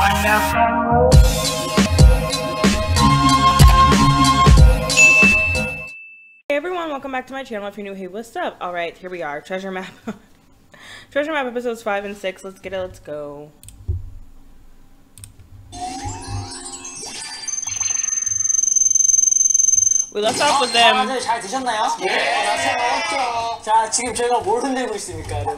Hey everyone, welcome back to my channel. If you're new, hey, what's up? Alright, here we are. Treasure map. Treasure map episodes 5 and 6. Let's get it, let's go. We left off with them. 다들 잘 드셨나요? 네. 자, 지금 저희가 뭘 흔들고 있습니까, 여러분?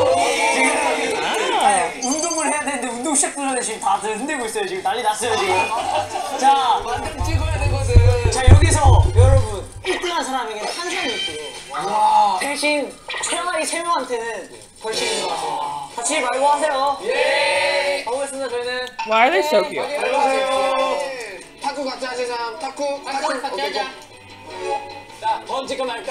지금 운동을 해야 되는데 운동 시작도 전에 지금 다들 흔들고 있어요. 지금 난리 났어요, 지금. 자, 만점 찍어야 되거든. 자, 여기서 여러분 1등한 사람에게는 탄산이 있고요. 와. 대신 최하위 3명한테는 벌칙인 것 같습니다. 다치지 말고 하세요. 예. 가보겠습니다, 저희는. Why are they so cute? 탁구 같이 하세요. 탁구 같이 하자. 자, 던질까 말까?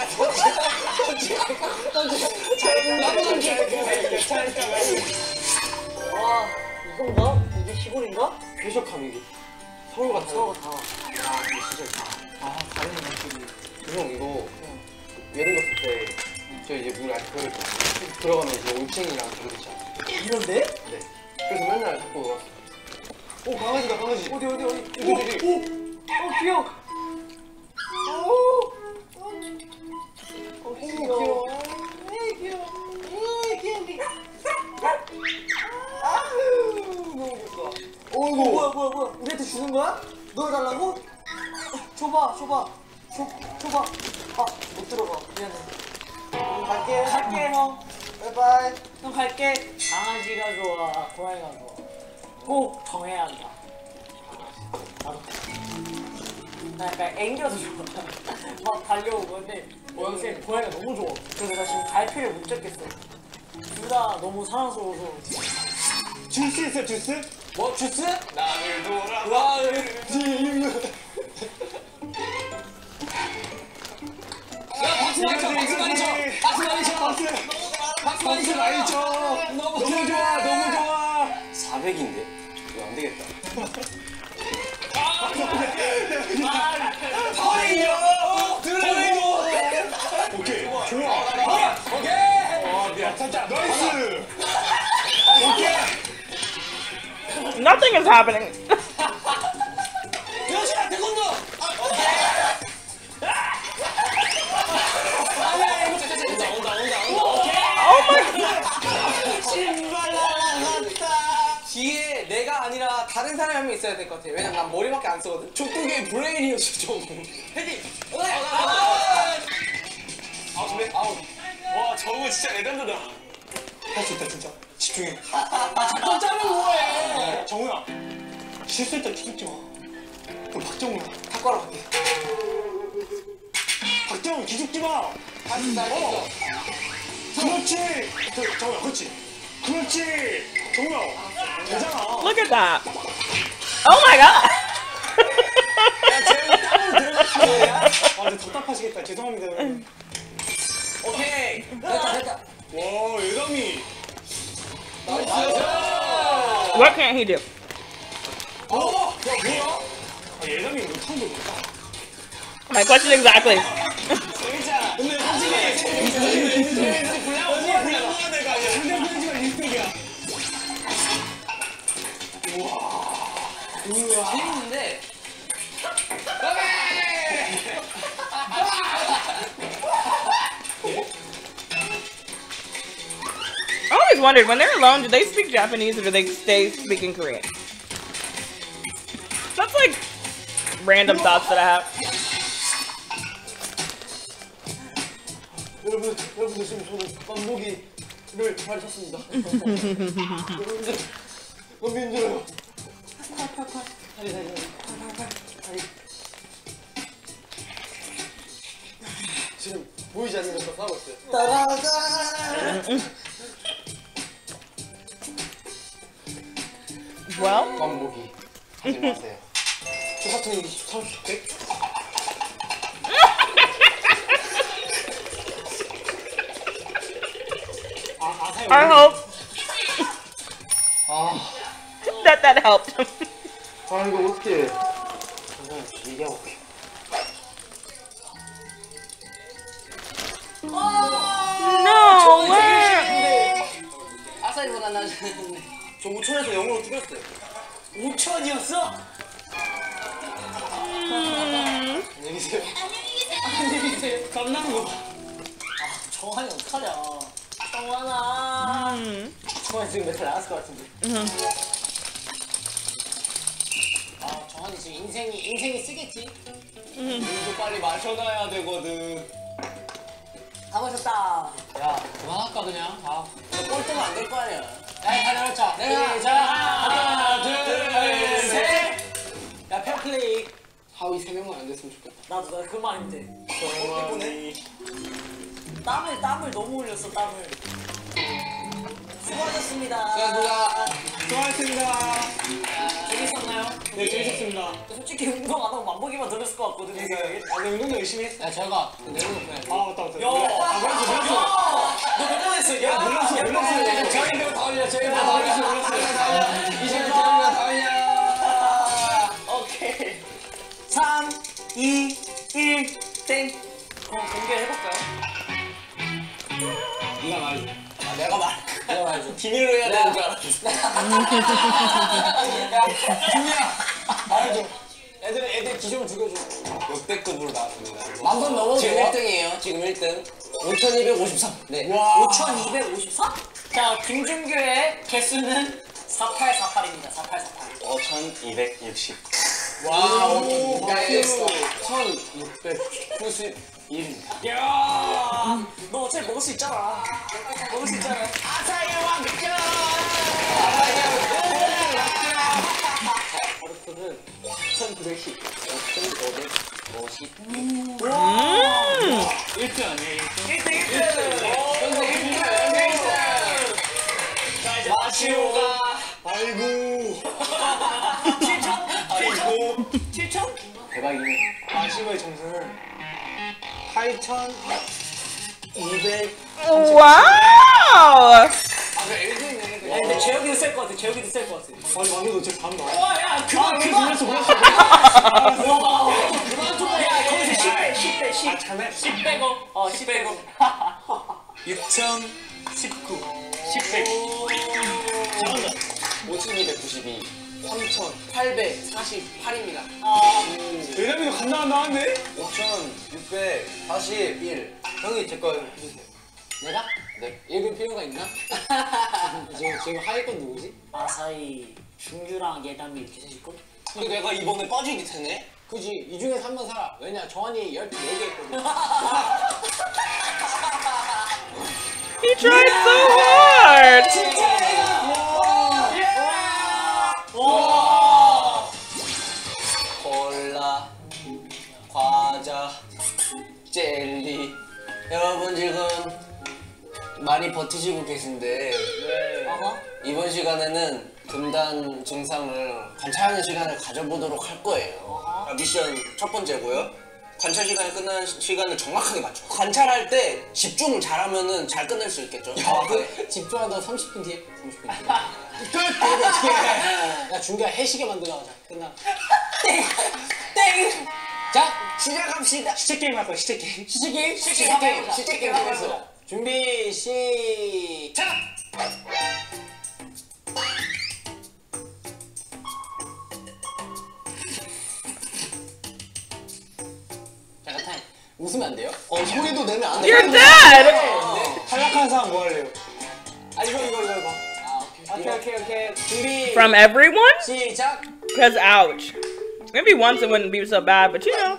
와, 이건가? 이게 시골인가? 쾌적함 이게 서울 같아. 서울 같아. 아 이거 진짜 아 다른 음식이. 형 이거 예능 갔을 때 저 이제 물 아직 들어가면 이제 올챙이랑 그러잖아. 이런데? 네. 그래서 맨날 자꾸 놀았어. 오 강아지다 강아지. 어디? 어디. 귀여워. 귀여워. 뭐야? 우리한테 주는 거야? 넣어달라고? 줘봐. 아, 못 들어가. 미안해. 갈게, 형. 바이바이. 형 갈게. 강아지가 좋아, 고양이가 좋아. 꼭 정해야 한다. 나도. 나 약간 앵겨서 좋아. 막 달려오고 근데 요새 고양이가 너무 좋아. 그래서 나 지금 갈피를 못 잡겠어. 둘 다 너무 사랑스러워서. 주스 있어 주스? 뭐 주스? 나를 돌아봐. 나를 박수 많이 쳐. 너무 좋아. 400인데? 이거 안 되겠다. 오케이. 좋아. 오케이. 야, 살짝 나이스. 오케이. Nothing is happening. 여시야 태권도. 뒤에 내가 아니라 다른 사람이 한 명 있어야 될 것 같아. 왜냐면 난 머리밖에 안 쓰거든. 저쪽에 브레인이었어, 좀. 헤딩! 근데? 와, 저거 진짜 레전드다. 할 수 있다, 진짜. 집중해. 또 짜면 뭐해? 정우야, 실수할 때 기죽지 마. 그럼 박정우야, 탁구하러 갈게. 박정우, 기죽지 마! 그렇지! 정우야, 그렇지! 그렇지! 정우야, 되잖아. Look at that. Oh my god. 아, 근데 답답하시겠다. 죄송합니다. 오케이! 됐다. 와, 예담이. What can't he do? 야, 뭐야? 아, 예담이 못한 거 뭐야? My question exactly. 근데 솔직히 불량한 애가 아니야. 불량한 애가 1등이야. 우와. 재밌는데. I always wondered, when they're alone, do they speak Japanese or do they stay speaking Korean? That's like random thoughts that I have. 여러분들 지금 저는 만보기를 잘 쳤습니다. 여러분들 너무 힘들어요. 다리. 지금 보이지 않는 것도 하고 있어요. Well, 만보기 하지 마세요. 저 사투리 30개? I hope 아, that helped. 아 이거 어떻게? 잠깐 얘기하고 올게. No way. 아사히보다 나는 저 5천에서 0으로 줄였어요. 5천이었어? 안녕히 계세요. 안녕히 계세요. 겁나는 거 봐. 아, 정환이 어떡하냐. 정환아. 정환이 지금 멘탈 나갔을 것 같은데. 아, 정환이 지금 인생이 쓰겠지? 물도 빨리 마셔놔야 되거든. 다 마셨다. 야, 그만할까 그냥? 다. 꼴등은 안 될 거 아니야. 야, 다 나왔자. 내가 시작. 하나, 둘, 셋. 야, 페어플레이. 하위 3명만 안 됐으면 좋겠다. 나도 그 말인데. 정환이. 땀을 너무 흘렸어, 땀을. 수고하셨습니다. 수고하셨습니다. 수고하셨습니다. 재밌었나요? 네, 재밌었습니다. 솔직히 운동 안 하고 만보기만 들었을 것 같거든. 운동 열심히 했어. 야, 제가 내려놓고 해. 아, 맞다. 너몇 번 했어? 야, 몰랐어. 저희 배우 다 올려, 저희 배우 다 올려. 이제 저희가 다 올려. 오케이. 3, 2, 1, 땡. 그럼 공개해볼까요? 네가 말해줘. 아, 내가 말해줘. 비밀로 해야 되는 줄 알았어. 야, 준이야. 말해줘. 애들 기좀 죽여줘. 역대급으로 나왔습니다. 만번 넘어도 지금 돼요? 1등이에요. 지금 1등. 5253. 네. 와. 5253? 자, 김준규의 개수는 4848입니다. 4848. 5260. 와우. 나이스. 1691입니다. 야, 너 어차피 먹을 수 있잖아. 먹을 수 있잖아. 아사히 왕겨. 바로크는 1910. 5550. 1등 아니에요? 1등. 자, 이제 마시오가. 아이고. 7천? 7천? 대박이네. 마시오의 점수는 8,200. 와우. 아, 그래 1등이네. 야, 근데 재혁이도 셀 것 같아. 재혁이도 셀 것 같아. 아니, 완전 너 진짜 잘한다. 와, 야, 그만. 그만 좀. 와, 그만 좀. 야, 거기서 10 빼. 10. 아, 잘해. 10 빼고. 10 빼고. 6019. 10 빼고. 잘한다. 5292. 3848입니다. 왜냐면 간다 나왔네? 5641. 형이 제거 해주세요. 내가? 네. 읽을 필요가 있나? 지금 하위권 누구지? 아사히, 준규랑 예담이 이렇게 셋이고. 근데 내가 이번에 빠지게 되네? 그지. 이 중에서 한 번 살아. 왜냐, 정환이 14개 했거든. He tried so hard. 와! 콜라, 과자, 젤리. 여러분 지금 많이 버티시고 계신데 아하. 이번 시간에는 금단 증상을 관찰하는 시간을 가져보도록 할 거예요. 미션 첫 번째고요. 관찰 시간이 끝나는 시간을 정확하게 맞춰. 관찰할 때 집중을 잘하면은 잘 끝낼 수 있겠죠. 정확하게. 집중하다 30분 뒤에 30분 뒤에 끝! 야 준규야 해시계 만들어 가자 끝나 땡! 자 시작합시다. 시체 게임 할 거야 시체 게임 시체 게임? 시체 게임, 시체 게임 하면서. 준비 시작 잠깐 타임 웃으면 안 돼요? 소리도 내면 안 돼. You're dead. 탈락한 사람 뭐 할래요? 아, 이거 봐. 오케이 준비 From everyone? 시작 Because ouch. Maybe once it wouldn't be so bad, but you know.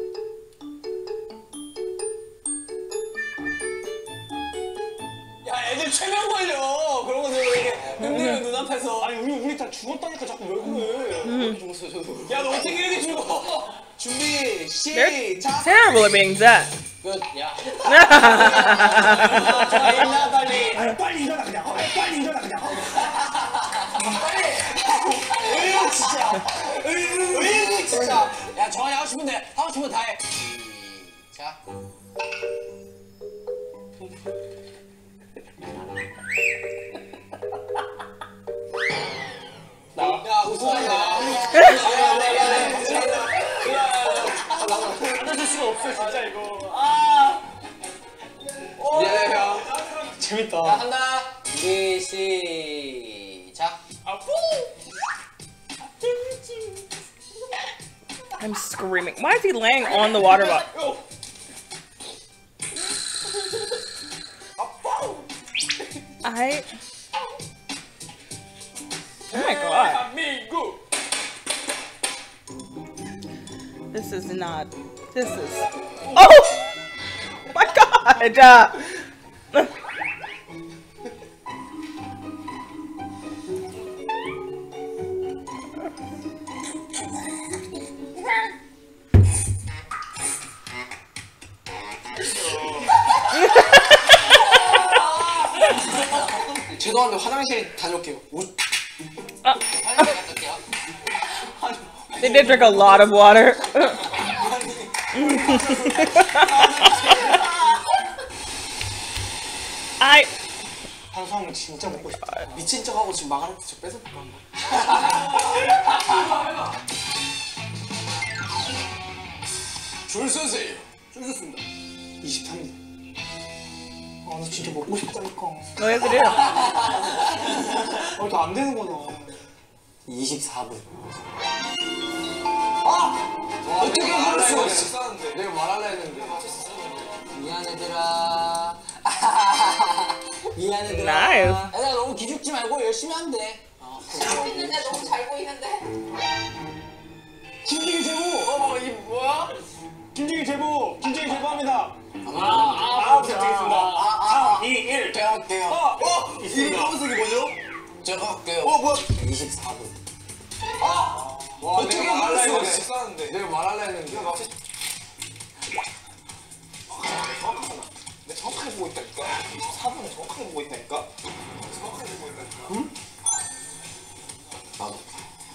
야, 애들 최면 걸려. 그런 거 들고 이렇게 흔들면 눈앞에서. 아니 우리 다 죽었다니까 자꾸 왜 그래 죽었어, 저도. 야 너 어떻게 이렇게 죽어 준비, They're 시작. terrible at being dead. 끝야 일어나, 빨리. 빨리 일어나 그냥 빨리 일어나 그냥 으유, 진짜. 으유, 진짜. 야 정한이 하고 싶은데 하고 싶은 거 다 해. 자. 야, 웃으지 마. 안 해줄 수가 없어, 진짜 이거. 예, 형. 재밌다. 자, 한다. 준비, 시작. I'm screaming. Why is he laying on the water bottle? Oh my god. This is not. This is. Oh my god. 죄송한데 화장실 다녀올게요. They did drink a lot of water. 방송 진짜 먹고 싶다. 미친 척하고 지금 마가렛 저 뺏어볼까 한번. 줄 서세요. 줄 섰습니다. 23분. 아, 나 진짜 먹고 싶다니까. No, yes, it is. 안 되는 거잖아. 24분. 어떻게 그랬어? 내가 말하려 했는데. 미안해들아. 미안해들아. Nice. 애들아 너무 기죽지 말고 열심히 하면 돼. 잘 보이는데 너무 잘 보이는데. 김진기 제보. 이 뭐야? 김진기 제보. 김진기 제보합니다. 부탁드리겠습니다. 2, 1. 제가 할게요. 이 검은색이 뭐죠? 제가 할게요. 뭐야? 24분. 어떻게 그랬어? 내가 말하려 했는데. 내가 정확하게 보고 있다니까. 24분을 정확하게 보고 있다니까. 정확하게 보고 있다니까. 응? 나도.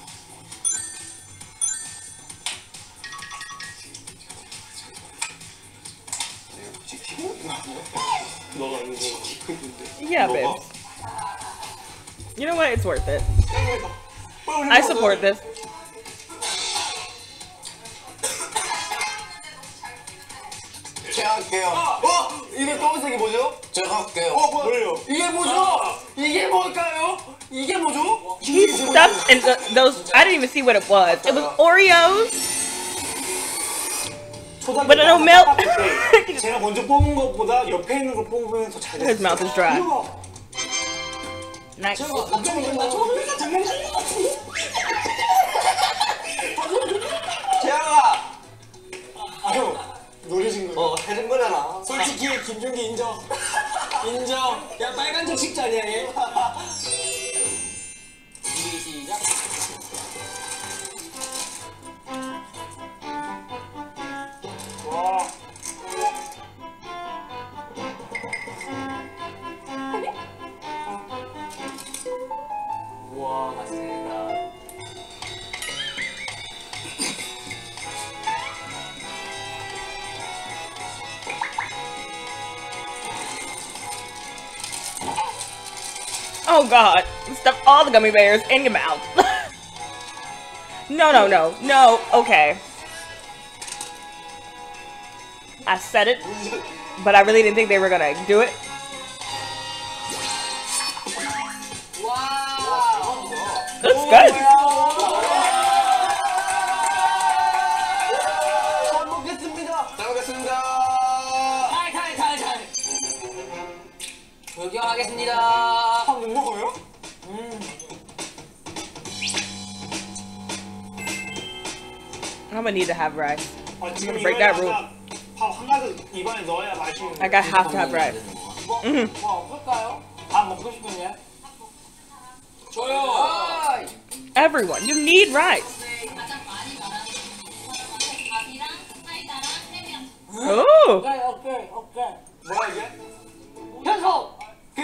너가 이거 찍고 있는데. Yeah, babe. You know what? It's worth it. I support this. 제가 할게요. 이게 검은색이 뭐죠? 제가 할게요. 뭐예요? 이게 뭐죠? 이게 뭘까요? 이게 뭐죠? He stuffed in those. I didn't even see what it was. It was Oreos, but no milk. 제가 먼저 뽑은 것보다 옆에 있는 걸 뽑으면 더 잘 됐어요. His mouth is dry. Nice. 재영아! 형, 노려진 거예요. 해준 거잖아. 솔직히 김준기 인정. 인정. 야, 빨간색 식자리야 얘. 시작. 와. 우와, 맛있습니다. Oh god, you stuffed all the gummy bears in your mouth. No, no, no, no. Okay. I said it, but I really didn't think they were gonna do it. Looks good. 잘 먹겠습니다. 잘 먹겠습니다. 탈. 구경하겠습니다. 밥 못 먹어요? I'm gonna need to have rice. 아, 지금 break that rule. 밥한 가득 입안에 넣어야 맛있는. Like I have to have rice. 뭐 없을까요? 밥 먹고 싶으냐? 저요. Everyone, you need rice. 가장 많이 말하는 밥이랑 사이다랑 햄이랑. Ooh. 오케이. 뭐야 이게? 현석.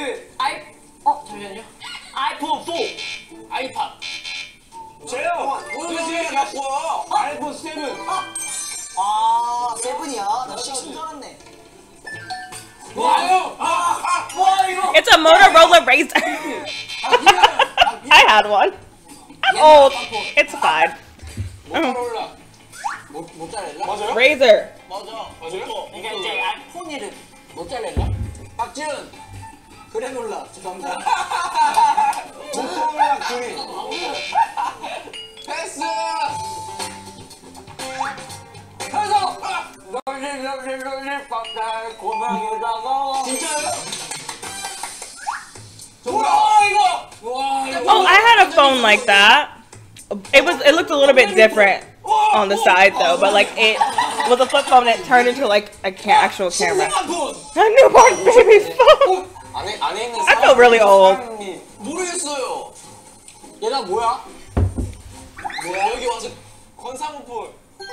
잠시만요. 아이폰 4. 아이팟. 제요. 오늘 갖고 와. 아이폰 7. 아, 세븐이야. 나 6인 줄 알았네. 뭐예요? 와 이거. It's a Motorola Razr. I had one. I'm old. It's fine. 모토로라. 모짜렐라? 맞아요? Razr. 맞아. 맞아요? 이게 이제 아이폰 이름. 모짜렐라? 박지훈. 그래놀라. 죄송합니다. 모토로라 그린. 패스. 고명이다가 진짜요? 와 이거 Oh, I had a phone like that. It looked a little bit different on the side though, but like it was a flip phone that turned into like a actual camera. A newborn baby's phone. 안에 있는 I feel really old. 모르겠어요. 얘가 뭐야? 뭐야 여기 와서 권상우풀.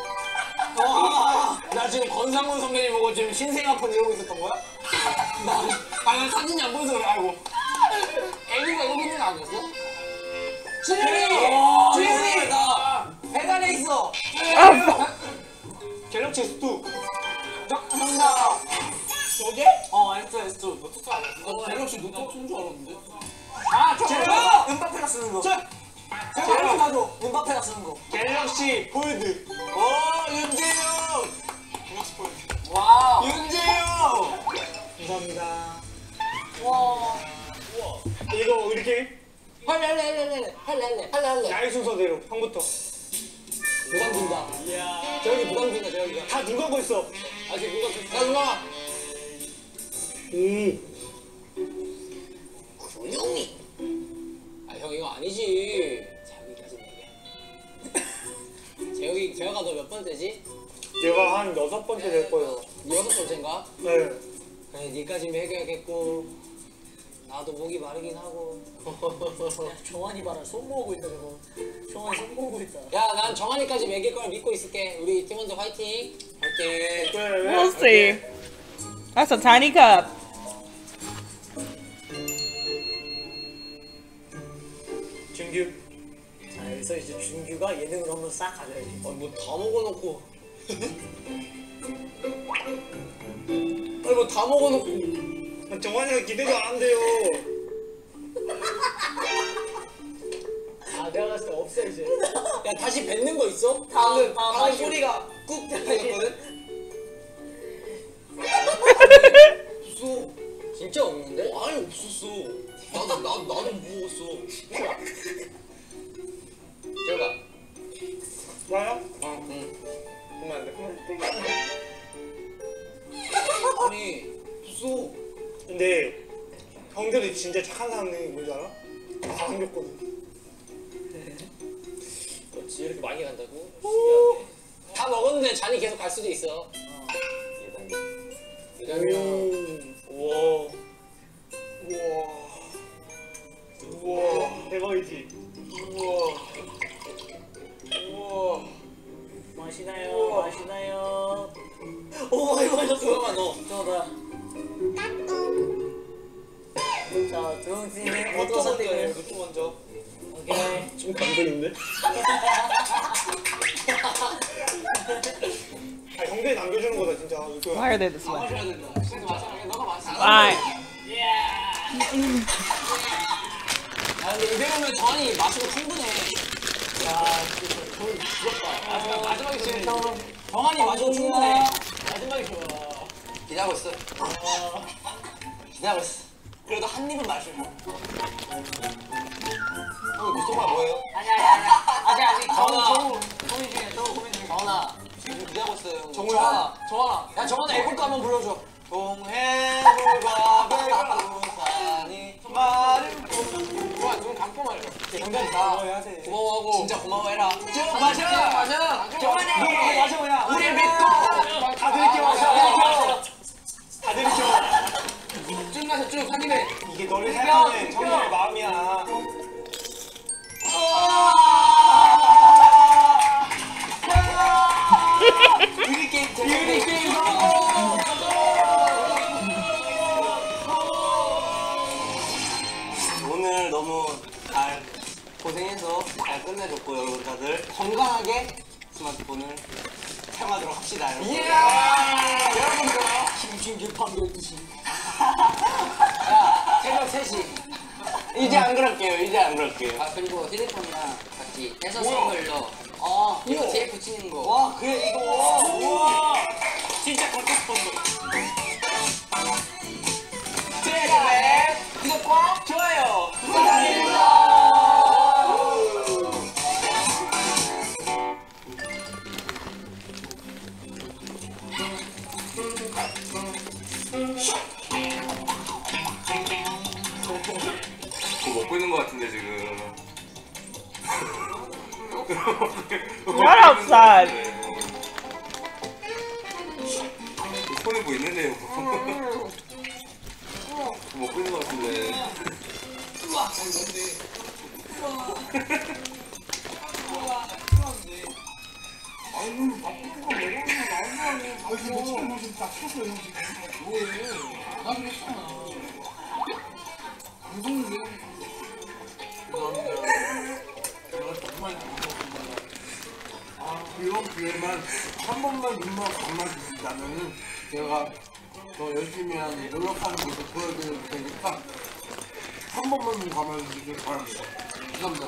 나 지금 권상훈 선배님 보고 지금 신생아폰 이러고 있었던 거야? 난 사진이 안 보여서 그래. 아이고. 애기가 여기 있는 거 아니었어? 주현이 나 배달에 있어. 갤럭시 S2. 정답. 저게? S2. 너 투투 아니었어? 갤럭시 노트북 쓴 줄 알았는데. 아, 저거! 제가! 은바페가 쓰는 거. 제가! 제가 나도 은바페가 쓰는 거. 갤럭시 폴드. 윤재영. 갤럭시 폴드. 와우. 윤재영. 감사합니다. 와. 이거 이렇게 할래. 나의 순서대로 형부터. 부담 준다. 저기 부담 준다, 저기가. 다 눈 감고 있어. 아직 누가 야, 누나. 구룡이. 아, 형 이거 아니지. 자기까지 얘기해. 재혁이가 너 몇 번째지? 얘가 한 6번째 될 거예요. 6번째인가? 네. 그래, 니까지 먹여야겠고. 나도 목이 마르긴 하고. 정환이 봐라 손 모으고 있다 저거. 정환이 손 모으고 있다. 야, 난 정한이까지 먹일 걸 믿고 있을게. 우리 팀원들 화이팅. 화이팅. We'll see. That's a tiny cup. 준규. 자 여기서 이제 준규가 예능을 한번 싹 가져야지. 뭐 다 먹어놓고. 아니 뭐 다 먹어놓고. 정환이가 기대도 안 한대요. 아 내가 봤을 때 없어 이제. 야, 다시 뱉는 거 있어? 다음 방금 소리가 꾹 들렸거든. 없어. 진짜 없는데? 아니 없었어. 나도 먹었어. 제가. 와요? 응. 그만 안 돼. 아니 없어. 근데 형들이 진짜 착한 사람이 뭔지 알아? 다 생겼거든. 그렇지, 이렇게 많이 간다고? 신기하네. 다 먹었는데 잔이 계속 갈 수도 있어. 이러면 우와. 우와. 우와. 대박이지? 우와. 우와. 마시나요? 마시나요? 오, 이거 마셨어. 잠깐만 너. 저거다. 자 조용씨는 어떤 선택을? 루트 먼저. 오케이. 좀 감동인데? 아, 형들이 남겨주는 거다 진짜. 이거. Why are they this way? 마셔야 된다. 진짜 마셔. 너가 마셔. Why? 아, 근데 이대로면 정한이 마시고 충분해. 야, 진짜 거의 부럽다. 마지막에 지금 정한이 마시고 충분해. 마지막에 좋아. 기대하고 있어. 기대하고 있어. 그래도 한 입은 마시고. 그 소가 뭐예요? 아직 정훈아. 고민 중이야. 저거 고민 중이야. 정한아. 지금 기대하고 있어요. 정훈아. 정한아. 야, 정한아 애국가 한번 불러줘. 동해물과 백두산이 마른 좋아, 눈 감고 말해. 정답이다. 고마워하고 진짜 고마워해라. 마셔. 정환이 마셔 그냥. 우리 믿고 다들 이렇게 마셔. 다들 이렇게 마셔. 쭉 마셔, 쭉. 한 입에. 이게 너를 생각하는 정들의 마음이야. 유리 게임 유리 게임 오늘 너무 잘 고생해서 잘 끝내줬고 여러분 다들 건강하게 스마트폰을 사용하도록 합시다 여러분. 여러분들 김준규 밤 12시. 야 새벽 3시 이제 안 그럴게요. 이제 안 그럴게요. 아 그리고 휴대폰이랑 같이 해서 쓴 걸로 이거 뒤에 붙이는 거 와 그래 이거 우와 진짜 갖고 싶었어. 제발 구독과 좋아요 부탁드립니다. Not outside. 손에 뭐 있는데요? 먹고 있는 것 같은데. 이런 기회만 한 번만 눈만 감아 주신다면은 제가 더 열심히 한 노력하는 모습 보여드릴 테니까 한 번만 눈 감아 주시길 바랍니다. 감사합니다.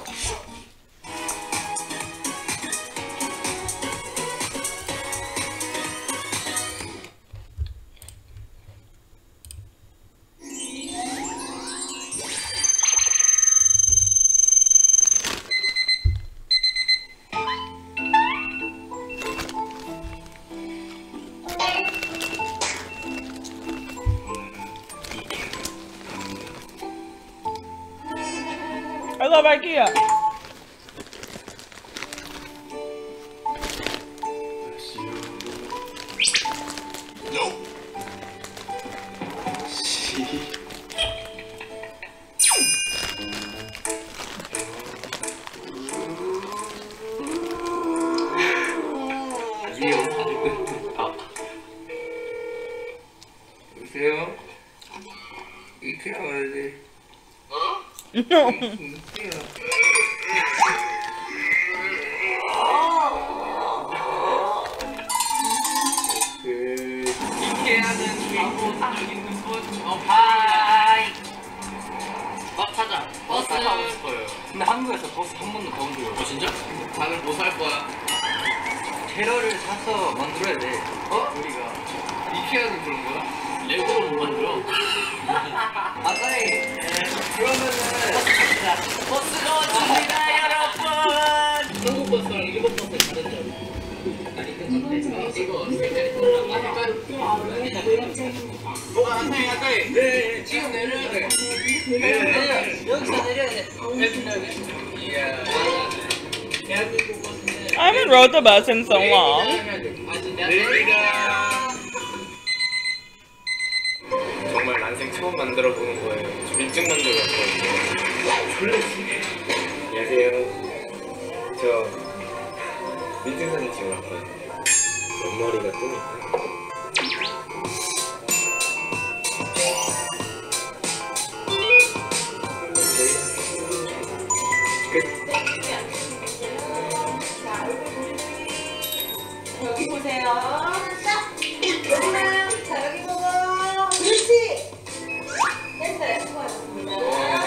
I love IKEA. 여보세요? 이케아 가야 돼. No. 이케아는 주인공 여기는 손 하이. 밥 타자. 버스 타고 싶어요. 근데 한국에서 버스 한 번도 타본 적이 없어. 진짜? 다들 뭐 살 거야? 테러를 사서 만들어야 돼. 우리가. 이케아는 그런 거야? 레고로 못 만들어. 아까이 그러면은 버스가 왔습니다, 여러분. 한국 버스랑 일본 버스 다른 점. 아니 근데 이거 색깔이 달라. 아까이. 네, 지금 내려야 돼. 네, 여기서 내려야 돼. 이야. 대한민국 버스는. I haven't rode the bus in so long. 내립니다. 정말 난생 처음 만들어 보는 거예요. 민증 만들어 봤거든요. 안녕하세요. 저 민증 사진 찍으러 왔거든요. 옆머리가 뜨니까. 끝. 여기 보세요. 여기만. 자, 여기 보고. 그렇지. 됐어요. 수고하셨습니다.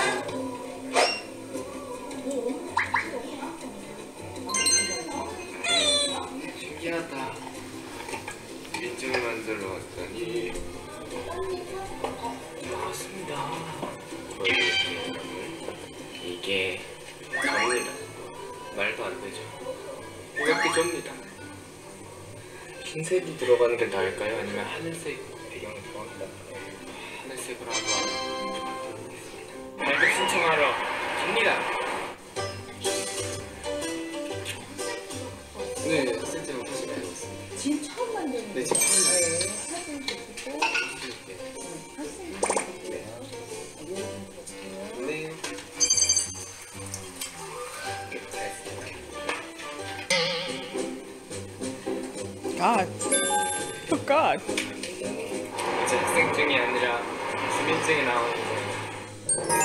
신기하다. 민증을 만들러 왔더니 나왔습니다. 이게 접니다. 말도 안 되죠. 이렇게 접니다. 흰색이 들어가는 게 나을까요? 아니면 하늘색 배경이 들어가는 게 나을까요? 하늘색으로 한번 부탁드리겠습니다. 발급 신청하러 갑니다. 네, 실제로 사실 알고 있습니다. 지금 처음 만드는 네, 지금 처음 거예요. 사진 보시고. 네. God. Oh God. 이제 학생증이 아니라 주민증이 나오는 거예요.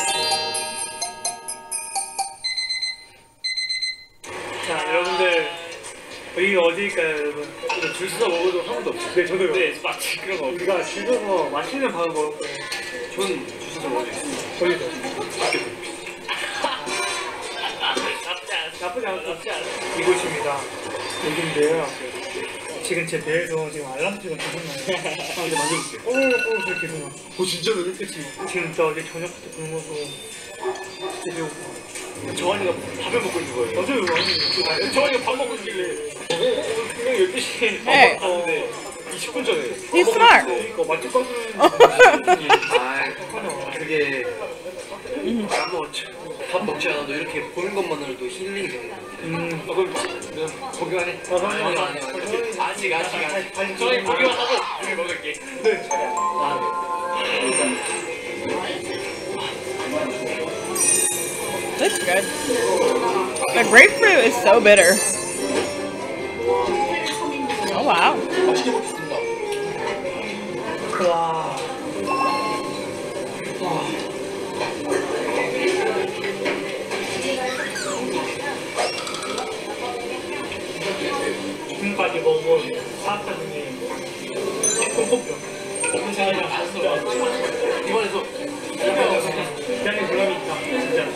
자, 여러분들 여기가 어디일까요, 여러분? 줄 서서 먹어도 한 번도 없어요. 네, 저도요. 네, 마치 그런 거. 우리가 줄 서서 맛있는 밥을 먹을 거예요. 전 주셔서 먹을 수 있습니다. 저희도. 나쁘지 않아. 이곳입니다. 여기인데요. 지금 제 배에서 지금 알람소리가 계속 나요. 이제 만져볼게요. 저렇게 계속 나. 진짜로요? 그치. 지금 저 어제 저녁 때 굶어서 진짜 배고파. 정환이가 밥을 먹고 있는 거예요. 맞아요. 정환이가 밥 먹고 있길래 분명히 12시에 밥 네. 먹고 갔는데 20분 전에 He's smart. 그러니까 맛집 가서는 아, 그게 까먹었죠. 밥 먹지 않아도 이렇게 보는 것만으로도 힐링이 되는 것 같아요. 그럼 보기만 해. 아직. 저희 보기만 하고 우리 먹을게. That's good. The grapefruit is so bitter. Oh wow. 맛있게 먹겠습니다. 지금까지 먹어본 파스타 중에 콩콩뼈. 진짜 이번에도 굉장히 보람이 있다. 진짜.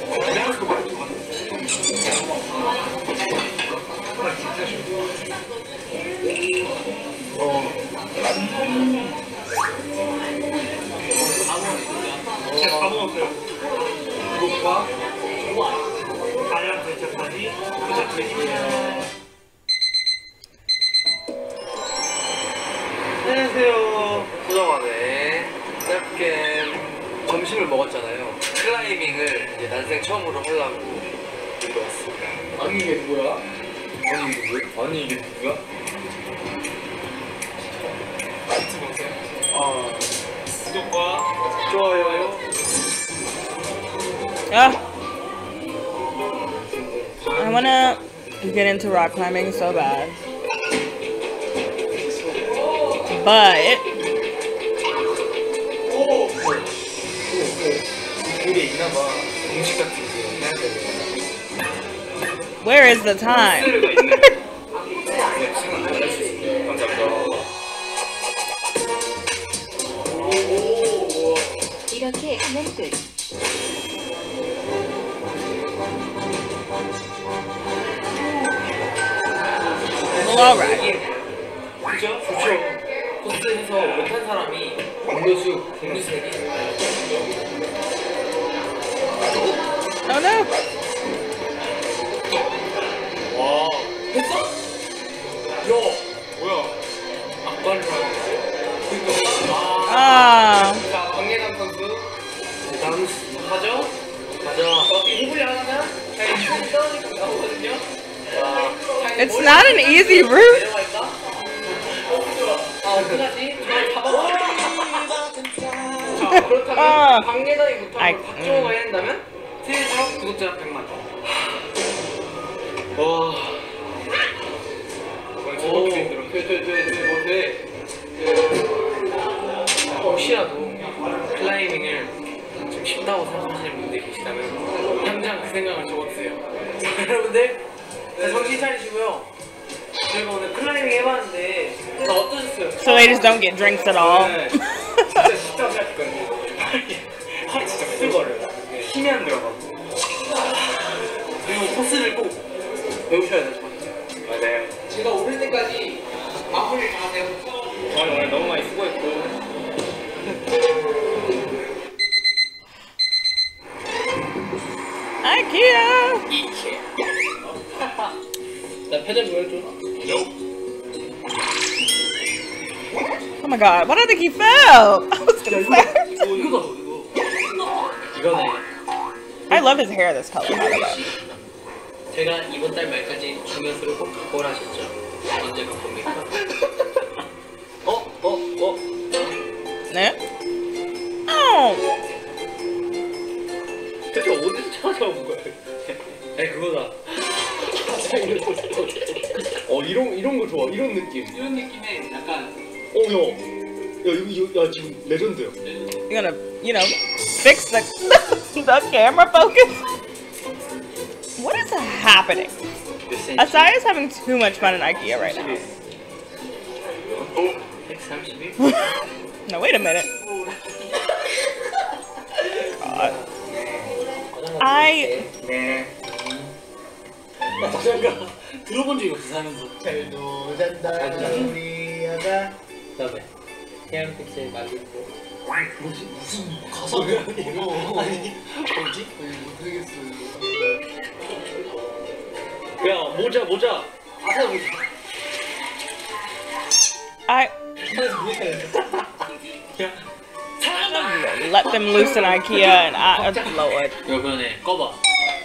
제가 다 먹었어요. 구독과 알람 설정까지 부탁드릴게요. 안녕하세요. 그동안에 짧게 점심을 먹었잖아요. 클라이밍을 이제 난생 처음으로 하려고 이거 왔습니다. 아니 이게 누구야? 아니 이게 누구야? 구독과 좋아요. Yeah. I wanna get into rock climbing so bad. But 길에 있나봐. 공식 같은 게 해야 되는 where is the time? 이렇게 하면 끝. Well, alright. 그죠? 좋죠. 코스에서 못한 사람이 음료수 3개. Oh no. 와. 했어? 야. 뭐야? 아빠를 Ah. 자, 박예남 선수. 다음 하죠? 가자. 이불이 하나면 이불이 떨어지고 나오거든요. It's not an easy route. 내려갈까? 어떡하지? 잘 잡아봐. 자, 그렇다면 박예남이 못하고 박정호가 해야 한다면 트위터 구독자 100만. 와. 저것도 힘들어. 돼. 혹시라도 클라이밍을 좀 쉽다고 생각하시는 분들이 계시다면 당장 그 생각을 적어주세요. 여러분들 정신 차리시고요. 저희가 오늘 클라이밍 해봤는데 다 어떠셨어요? So they just don't get drinks at all. 진짜 쉽다고 생각했거든요. 팔이 진짜 후들거려요. 힘이 안 들어가고. 그리고 코스를 꼭 배우셔야 될 것 같아요. 맞아요. 제가 오를 때까지 마무리를 다 하세요. 오늘 너무 많이 수고했고. IKEA. 나 표정 보여줘. Oh my god, why did I think he fell? I was gonna say. 이거. 이거네. I love his hair this color, by the way. 제가 이번 달 말까지 중요수를 꼭 갖고 오라셨죠? 언제 갖고 옵니까? 네? Oh. 대체 어디서 찾아온 거야? 아니 그거다. 이런 거 좋아. 이런 느낌. 이런 느낌의 약간 야 지금 레전드야. You're gonna, you know, fix the camera focus? What is happening? Asai is having too much fun in IKEA right now. 131? No, wait a minute. God. 잠깐 들어본 적이 없어 살면서. 잘도 잔다 우리 아가. 그다음에 헤어픽스에 말리고. 무슨 가사야 이거. 아니 뭐지? 모르겠어요. 야 모자. 아사 모자. Let them loose in IKEA and Lord. 이거 그러네. 꺼봐.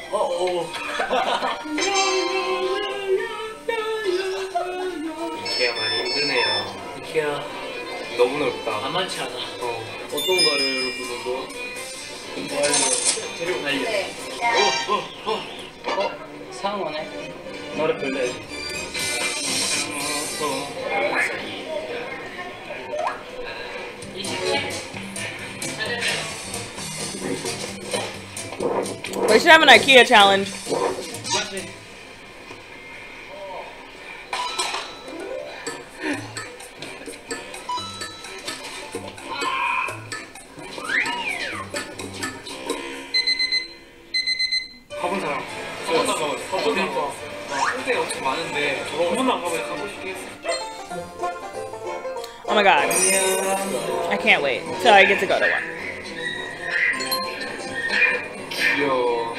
이케아 많이 힘드네요. 이케아 너무 넓다. 만만치 않아. 어떤가요, 여러분? 재료 관리. 상어네. 너를 불러야지. We should have an IKEA challenge. 가본 사람. 홍대 엄청 많은데 한 번도 안 가봐요. 가고 싶긴 했어. Oh my god. I can't wait till I get to go to one. 귀여워.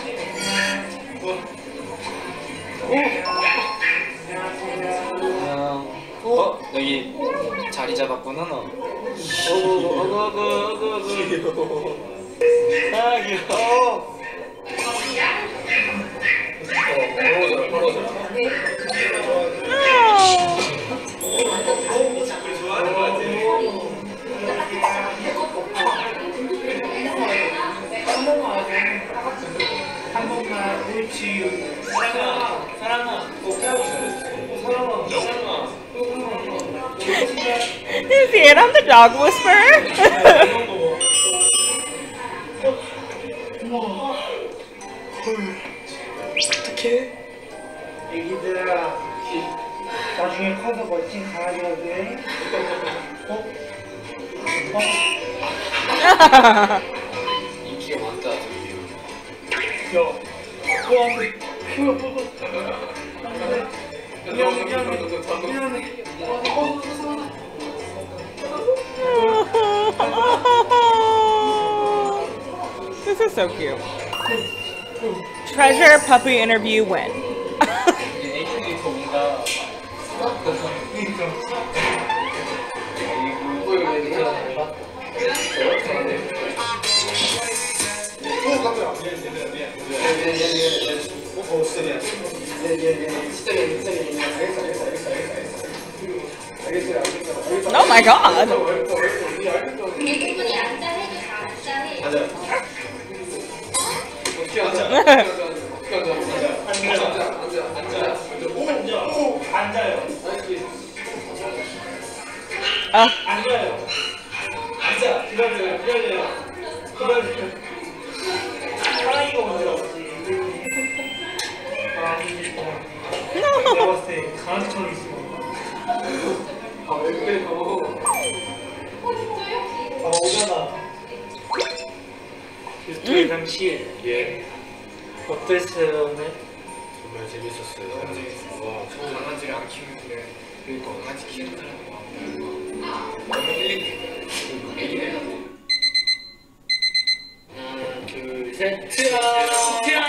여기 자리 잡았구나 너. 아, 귀여워. 한 번만 옳지. 사랑아. You see it? I'm the dog whisperer. 어떡해? 애기들아, 나중에 커서 멋진 강아지가 돼. 인기가 많다. 야, 너한테 피가 뽑았어. 미안해. This is so cute. Treasure puppy interview win. Oh my god. 대부분이 앉아 해도 다 앉아 해. 앉아요. 아, 앉아요. 앉아. 기다려요. 사랑이가 먼저 왔지. 내가 봤을 때 강아지처럼 있어. 왜 그래 너? 오잖아. 유튜브 당시에 예. 어땠어요 오늘? 정말 재밌었어요. 와, 강아지를 안 키우는데 그러니까 강아지 키우는 사람이 너무 힐링돼. 애기들. 하나, 둘, 셋. 트라.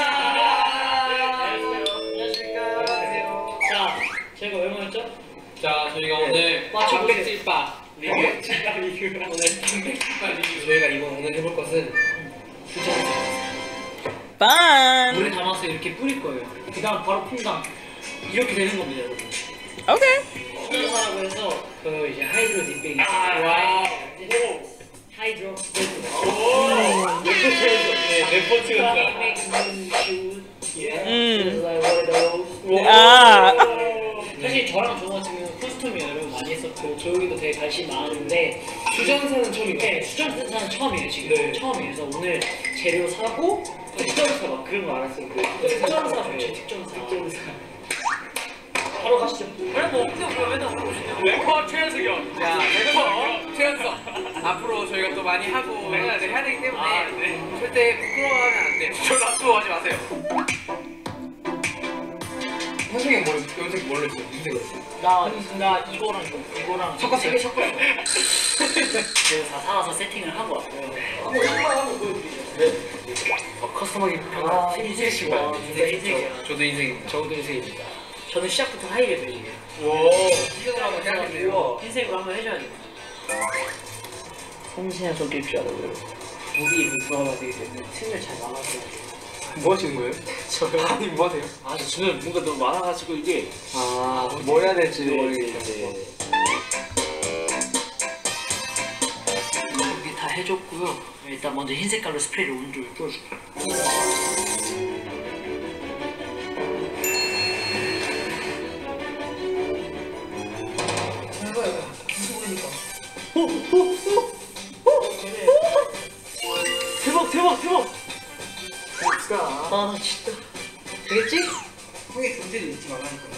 안녕하십니까. 자, 저희가 왜 모였죠? 자, 저희가 오늘 단백질밥 리뷰. 오늘 단백질밥 리뷰. 저희가 오늘 해볼 것은 fun. 물에 담아서 이렇게 뿌릴 거예요. 그 다음 바로 푼다음 이렇게 되는 겁니다, 여러분. Okay. 수정사라고 해서 그 이제 하이드로 딥베이스. 와. 하이드로. 아. 사실 저랑 저 같은 경우는 커스텀이어를 많이 했었고 조용히도 되게 관심 많은데 수정사는 처음이에요. 네, 수정사는 처음이에요 지금. 네. 처음이에요. 그래서 오늘 재료 사고 특전사 막 그런 거 알았어요. 그 특전사 좋죠. 특전사. 바로 가시죠. 그래 뭐 맨날 오시네요. 래퍼 최현석이요. 자, 래퍼 최현석. 앞으로 저희가 또 많이 하고 해야 되기 때문에 절대 부끄러워하면 안 돼요. 저 라투하지 마세요. 현석이 뭘 연색 뭘로 했어요? 인색으로. 나 이거랑 섞었어요. 세개 섞었어요. 그래서 다 사와서 세팅을 하고 왔고요. 커스터머기 평가 흰색 신발. 흰색이요. 저도 인생. 저도 흰색입니다. 저는 시작부터 하이레드이에요. 와. 흰색으로 한번 해야겠네요. 흰색으로 한번 해줘야죠. 섬세한 손길줄 알아요. 물이 이렇게 들어가야 되기 때문에 틈을 잘 막아줘야 돼요. 뭐 하시는 거예요? 저요? 아니 뭐 하세요? 아, 저는 뭔가 너무 많아가지고 이게 뭐 해야 될지 모르겠는데. 여기 다 해줬고요. 일단 먼저 흰 색깔로 스프레이를 온종일 뿌려줄게요. 대박 대박 대박! 아 진짜 되겠지? 형의 존재를 잊지 말라니까요.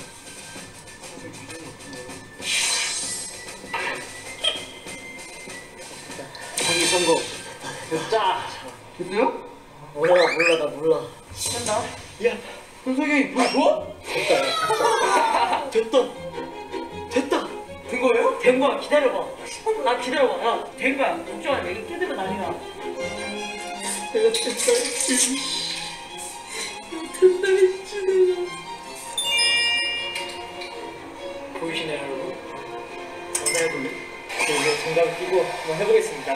경기 성공. 됐다. 됐어요? 몰라 나 몰라. 된다. 야 현석이 뭐 좋아? 됐다. 된 거예요? 된 거야. 기다려봐. 나 기다려봐. 야, 된 거야. 걱정하지 마. 이거 뜯으면 난리나. 내가 됐다 했지. 됐다 했지 내가. 보이시나요 여러분? 정답 해볼래? 이제 정답을 끼고 한번 해보겠습니다.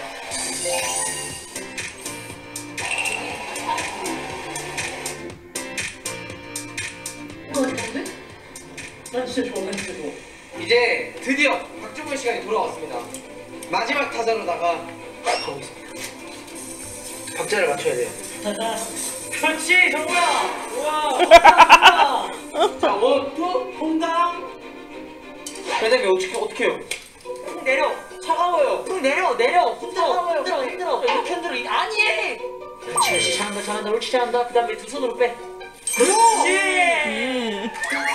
좋은데? 난 진짜 좋아. 난 진짜 좋아. 이제 드디어 박주분 시간이 돌아왔습니다. 마지막 타자로다가 박자를 맞춰야 돼요. 그렇지 정우야. 우와. 자, 원투 홍당. 회장님 어떻게 해요? 쿵 내려. 차가워요. 쿵 내려. 힘들어. 이렇게 흔들어. 아니. 그렇지. 잘한다. 옳지 잘한다. 그 다음에 두 손으로 빼. 그렇지.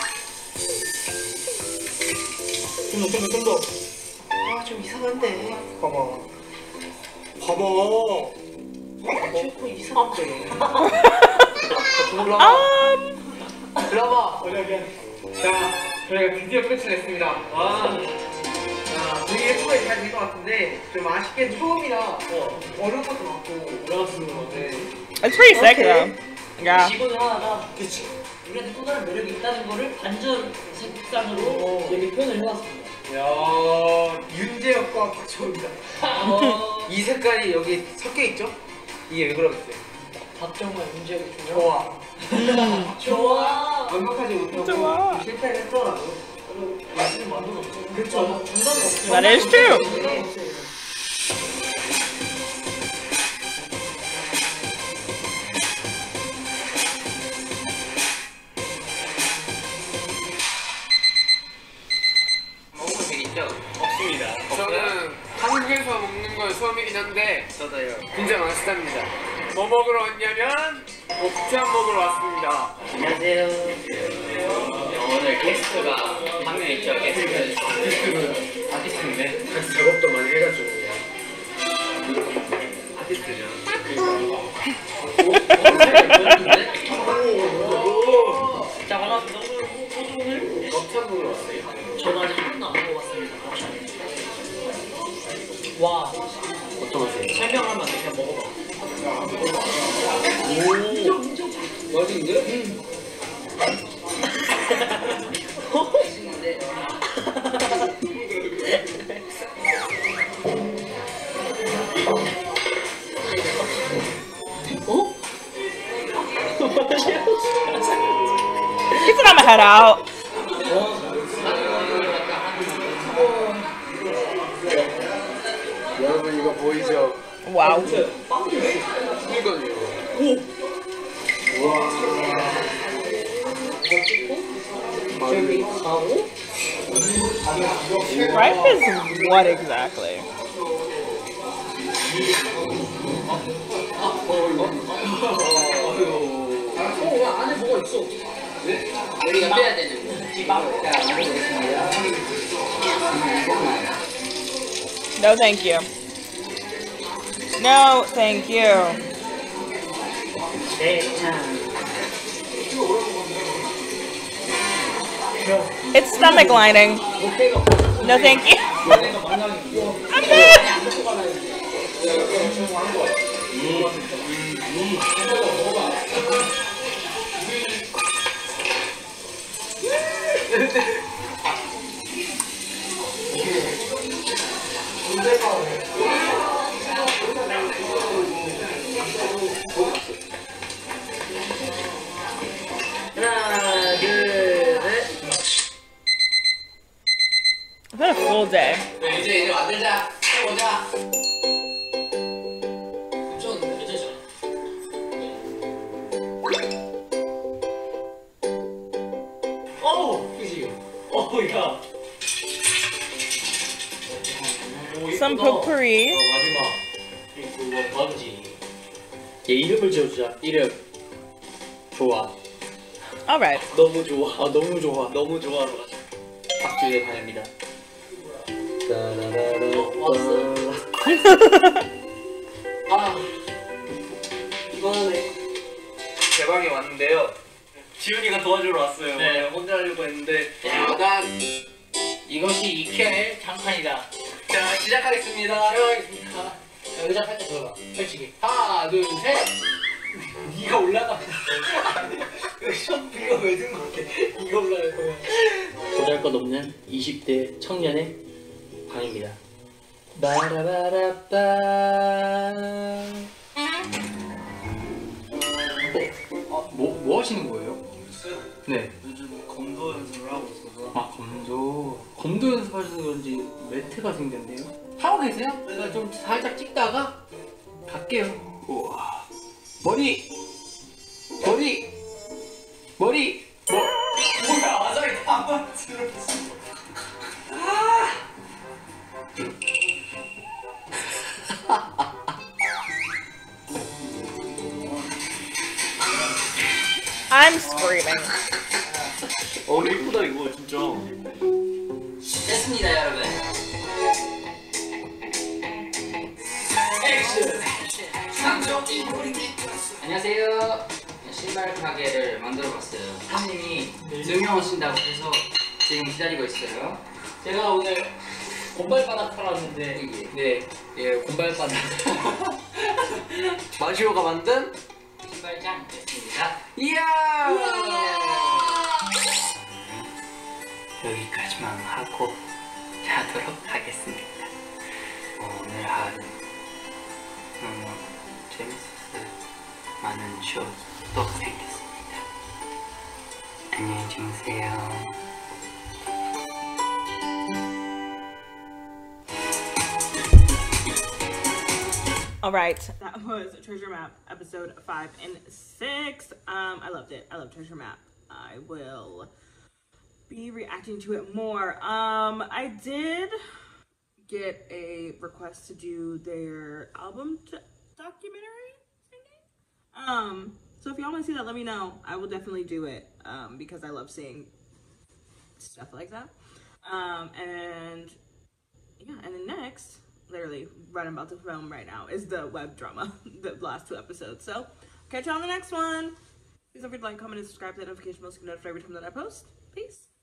좀 더. 아, 좀 이상한데. 봐봐. 조금 이상한데. 올라와. 자, 저희가 드디어 끝을 냈습니다. 자, 되게 초반에 잘 된 것 같은데 좀 아쉽게 처음이라 어려운 것도 많고 올라갔으면 건데. It's pretty sick though. Yeah. 직원 하나가 우리한테 또 다른 매력이 있다는 거를 반전 색상으로 여기 표현을 해왔습니다. 야, 윤재혁과 박정우입니다. 이 색깔이 여기 섞여 있죠? 이게 왜 그러겠어요? 박정우와 윤재혁이 좋아. 좋아. 완벽하지 못하고 좋아. 실패를 했더라고. 맛있는 맛은 없어. 그쵸. 정답이 없어. That is true. 먹으면 되겠죠? 없습니다. 저는 한국에서 먹는 건 처음이긴 한데 저도요. 진짜 맛있답니다. 뭐 먹으러 왔냐면 곱창 먹으러 왔습니다. 안녕하세요. 오늘 게스트가 한 명 있죠. 아티스트인데 작업도 많이 해가지고 아티스트죠. 자, 반갑습니다. 오늘 곱창 먹으러 왔어요. 저는 아직 한 번도 안 먹어봤습니다. 와, 어떤 맛이에요? 설명하면 안 돼. 그냥 먹어봐. 맛있는데? He said I'ma head out. 여러분 이거 보이죠? Wow. 이거요. 저기 가고 Ripe is what exactly? 안에 뭐가 있어? 우리가 빼야 되는 거. No, thank you. No, thank you. It's stomach lining. No, thank you. I'm good. 하나, 둘, 셋. I've had a full day. 네, 이제 만들자. 해보자. 괜찮죠? 어우, 그지? 야. Some potpourri. 마지막. 이거 뭔지. 얘 이름을 지어주자. 이름. 좋아. Alright. 너무 좋아. 너무 좋아. 너무 좋아로 가자. 박주의 반입니다. 왔어. 이거는 제 방에 왔는데요. 지훈이가 도와주러 왔어요. 네. 혼자 하려고 했는데 일단 이것이 이케아의 장판이다. 자 시작하겠습니다. 시작하겠습니다. 자, 의자 살짝 들어봐. 펼치기. 하나, 둘, 셋. 네가 올라가. 이거 왜 든 거게? 네가 올라갈 거야. 보잘것없는 20대 청년의 방입니다. 바라바라빠. 뭐 하시는 거예요? 네. 요즘 검도 연습을 하고 있어서 아, 검도 연습하셔서 그런지 매트가 생겼네요. 하고 계세요? 제가 좀 살짝 찍다가 갈게요. 우와. 머리. 뭐야 아자리 다 만들었어. I'm screaming. 예쁘다 이거 진짜. 됐습니다, 여러분. 안녕하세요. 신발 가게를 만들어봤어요. 사장님이 2명 오신다고 해서 지금 기다리고 있어요. 제가 오늘 곰발바닥 팔았는데 네, 곰발바닥. 마시오가 만든 신발장 됐습니다. 이야. 여기까지만 하고 자도록 하겠습니다. 오늘 하루 너무 재밌었어요. 많은 추억도 생겼습니다. 안녕히 주무세요. Alright, that was Treasure Map episode 5 and 6. I loved it. I love Treasure Map. I will be reacting to it more. I did get a request to do their album documentary singing. So if y'all want to see that, let me know. I will definitely do it because I love seeing stuff like that. And yeah, and then next, literally what I'm about to film right now is the web drama, the last 2 episodes. So catch y'all on the next one. Please don't forget to like, comment, and subscribe to the notification bell so you can get notified every time that I post. Peace.